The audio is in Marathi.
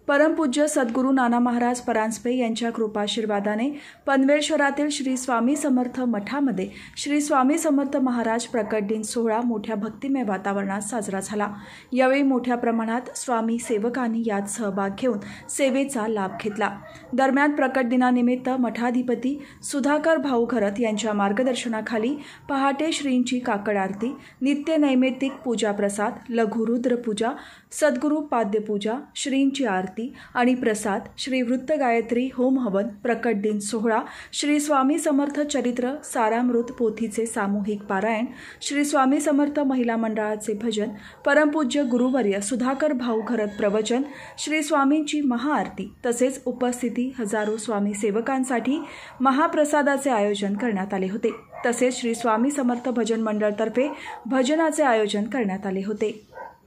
परमपूज्य सद्गुरू नाना महाराज परांजपे यांच्या कृपाशीर्वादाने पनवेल शहरातील श्री स्वामी समर्थ मठामध्ये श्री स्वामी समर्थ महाराज प्रकट दिन सोहळा मोठ्या भक्तिमय वातावरणात साजरा झाला। यावेळी मोठ्या प्रमाणात स्वामी सेवकांनी यात सहभाग घेऊन सेवेचा लाभ घेतला। दरम्यान प्रकट दिनानिमित्त मठाधिपती सुधाकर भाऊ घरत यांच्या मार्गदर्शनाखाली पहाटे श्रींची काकड आरती, नित्य नैमित्तिक पूजा प्रसाद, लघु रुद्र पूजा, सद्गुरू पाद्य पूजा, श्रींची आरती आणि प्रसाद, श्री वृत्त गायत्री होम हवन, प्रकट दिन सोहळा, श्री स्वामी समर्थ चरित्र सारामृत पोथीचे सामूहिक पारायण, श्री स्वामी समर्थ महिला मंडळाचे भजन, परमपूज्य गुरुवर्य सुधाकर भाऊ घरत प्रवचन, श्री स्वामींची महाआरती तसेच उपस्थिती हजारो स्वामी सेवकांसाठी महाप्रसादाचे आयोजन करण्यात आले होते। तसेच श्री स्वामी समर्थ भजन मंडळतर्फे भजनाचे आयोजन करण्यात आले होते।